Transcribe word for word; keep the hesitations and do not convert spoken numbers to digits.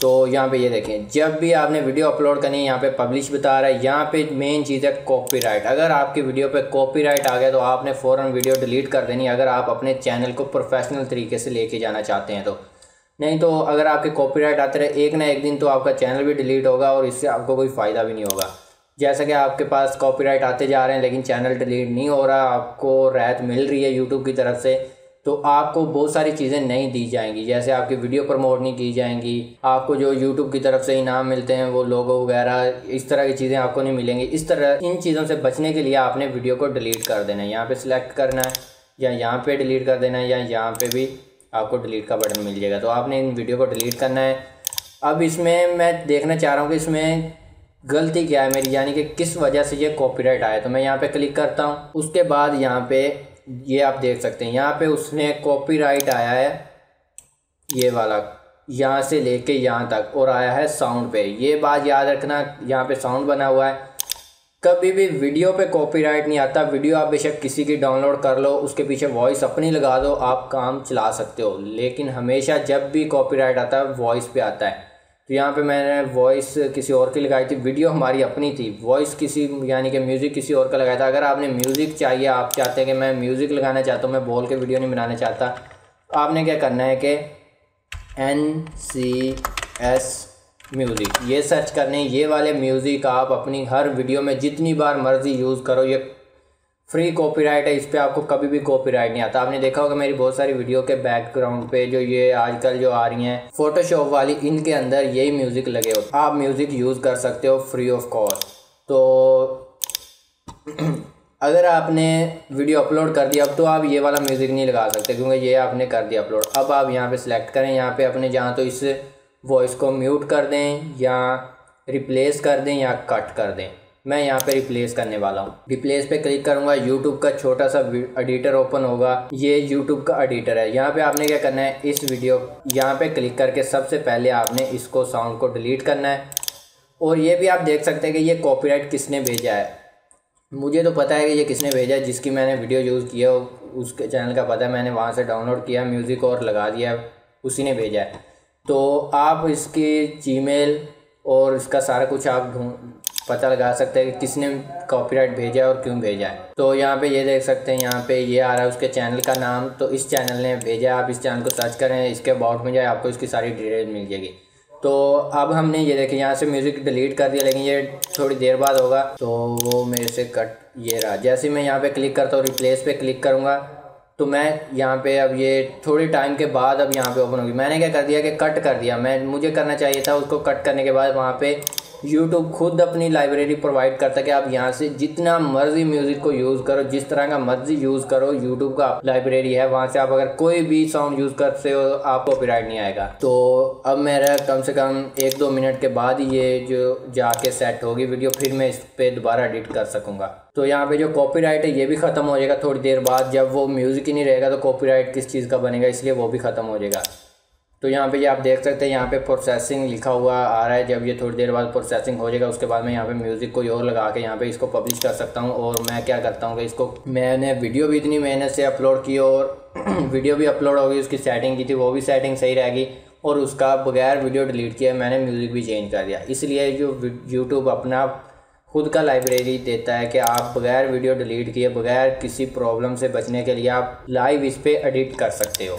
तो यहाँ पे ये देखें, जब भी आपने वीडियो अपलोड करनी है यहाँ पे पब्लिश बता रहा है। यहाँ पे मेन चीज़ है कॉपीराइट। अगर आपकी वीडियो पे कॉपीराइट आ गया तो आपने फ़ौरन वीडियो डिलीट कर देनी है, अगर आप अपने चैनल को प्रोफेशनल तरीके से लेके जाना चाहते हैं तो। नहीं तो अगर आपके कॉपीराइट आते रहे एक ना एक दिन तो आपका चैनल भी डिलीट होगा और इससे आपको कोई फ़ायदा भी नहीं होगा। जैसा कि आपके पास कॉपीराइट आते जा रहे हैं लेकिन चैनल डिलीट नहीं हो रहा, आपको राहत मिल रही है यूट्यूब की तरफ से, तो आपको बहुत सारी चीज़ें नहीं दी जाएंगी। जैसे आपकी वीडियो प्रमोट नहीं की जाएंगी, आपको जो यूट्यूब की तरफ से इनाम मिलते हैं वो लोगो वगैरह, इस तरह की चीज़ें आपको नहीं मिलेंगी। इस तरह इन चीज़ों से बचने के लिए आपने वीडियो को डिलीट कर देना है। यहाँ पे सिलेक्ट करना है या यहाँ पे डिलीट कर देना है या यहाँ पे भी आपको डिलीट का बटन मिल जाएगा। तो आपने इन वीडियो को डिलीट करना है। अब इसमें मैं देखना चाह रहा हूँ कि इसमें गलती क्या है मेरी, यानी कि किस वजह से ये कॉपीराइट आया। तो मैं यहाँ पे क्लिक करता हूँ। उसके बाद यहाँ पे ये आप देख सकते हैं यहाँ पे उसने कॉपीराइट आया है ये वाला, यहाँ से लेके यहाँ तक, और आया है साउंड पे। ये बात याद रखना, यहाँ पे साउंड बना हुआ है। कभी भी वीडियो पे कॉपीराइट नहीं आता। वीडियो आप बेशक किसी की डाउनलोड कर लो, उसके पीछे वॉइस अपनी लगा दो, आप काम चला सकते हो, लेकिन हमेशा जब भी कॉपीराइट आता है वॉइस पे आता है। तो यहाँ पे मैंने वॉइस किसी और की लगाई थी, वीडियो हमारी अपनी थी, वॉइस किसी यानी कि म्यूज़िक किसी और का लगाया था। अगर आपने म्यूज़िक चाहिए, आप चाहते हैं कि मैं म्यूज़िक लगाना चाहता हूँ, मैं बोल के वीडियो नहीं बनाना चाहता, तो आपने क्या करना है कि एन सी एस म्यूज़िक ये सर्च करने, ये वाले म्यूज़िक आप अपनी हर वीडियो में जितनी बार मर्ज़ी यूज़ करो। ये फ्री कॉपीराइट है, इस पर आपको कभी भी कॉपीराइट नहीं आता। आपने देखा होगा मेरी बहुत सारी वीडियो के बैकग्राउंड पे जो ये आजकल जो आ रही हैं फोटोशॉप वाली, इनके अंदर यही म्यूज़िक लगे हो, आप म्यूज़िक यूज़ कर सकते हो फ्री ऑफ कॉस्ट। तो अगर आपने वीडियो अपलोड कर दिया अब तो आप ये वाला म्यूज़िक नहीं लगा सकते क्योंकि ये आपने कर दिया अपलोड। अब आप यहाँ पे सिलेक्ट करें, यहाँ पे अपने जहाँ तो इस वॉइस को म्यूट कर दें या रिप्लेस कर दें या कट कर दें। मैं यहाँ पे रिप्लेस करने वाला हूँ। रिप्लेस पे क्लिक करूँगा, यूट्यूब का छोटा सा एडिटर ओपन होगा। ये यूट्यूब का एडिटर है। यहाँ पे आपने क्या करना है, इस वीडियो यहाँ पे क्लिक करके सबसे पहले आपने इसको साउंड को डिलीट करना है। और ये भी आप देख सकते हैं कि ये कॉपीराइट किसने भेजा है। मुझे तो पता है कि ये किसने भेजा है, जिसकी मैंने वीडियो यूज़ किया उसके चैनल का पता है, मैंने वहाँ से डाउनलोड किया म्यूज़िक और लगा दिया, उसी ने भेजा है। तो आप इसकी जीमेल और इसका सारा कुछ आप ढूंढ पता लगा सकते हैं कि किसने कॉपीराइट भेजा है और क्यों भेजा है। तो यहाँ पे ये देख सकते हैं, यहाँ पे ये आ रहा है उसके चैनल का नाम, तो इस चैनल ने भेजा है। आप इस चैनल को सर्च करें, इसके अबाउट में जाए, आपको इसकी सारी डिटेल मिल जाएगी। तो अब हमने ये देखिए यहाँ से म्यूज़िक डिलीट कर दिया, लेकिन ये थोड़ी देर बाद होगा तो वो मेरे से कट ये रहा। जैसे मैं यहाँ पे क्लिक करता हूँ, रिप्लेस पे क्लिक करूँगा तो मैं यहाँ पे अब ये थोड़ी टाइम के बाद अब यहाँ पे ओपन होगी। मैंने क्या कर दिया कि कट कर दिया। मैं मुझे करना चाहिए था उसको कट करने के बाद वहाँ पे यूट्यूब खुद अपनी लाइब्रेरी प्रोवाइड करता है कि आप यहाँ से जितना मर्जी म्यूज़िक को यूज़ करो, जिस तरह का मर्जी यूज़ करो, यूट्यूब का लाइब्रेरी है, वहाँ से आप अगर कोई भी साउंड यूज़ करते हो आपको कॉपीराइट नहीं आएगा। तो अब मेरा कम से कम एक दो मिनट के बाद ये जो जाके सेट होगी वीडियो, फिर मैं इस पर दोबारा एडिट कर सकूँगा। तो यहाँ पे जो कॉपीराइट है ये भी ख़त्म हो जाएगा थोड़ी देर बाद। जब वो म्यूज़िक ही नहीं रहेगा तो कॉपीराइट किस चीज़ का बनेगा, इसलिए वो भी ख़त्म हो जाएगा। तो यहाँ पे ये आप देख सकते हैं यहाँ पे प्रोसेसिंग लिखा हुआ आ रहा है। जब ये थोड़ी देर बाद प्रोसेसिंग हो जाएगा उसके बाद मैं यहाँ पे म्यूज़िक कोई और लगा के यहाँ पे इसको पब्लिश कर सकता हूँ। और मैं क्या करता हूँ कि इसको मैंने वीडियो भी इतनी मेहनत से अपलोड की और वीडियो भी अपलोड होगी, उसकी सेटिंग की थी, वो भी सेटिंग सही रहेगी और उसका बगैर वीडियो डिलीट किया मैंने म्यूज़िक भी चेंज कर दिया। इसलिए जो यूट्यूब अपना खुद का लाइब्रेरी देता है कि आप बगैर वीडियो डिलीट किए, बगैर किसी प्रॉब्लम से बचने के लिए आप लाइव इस पर एडिट कर सकते हो।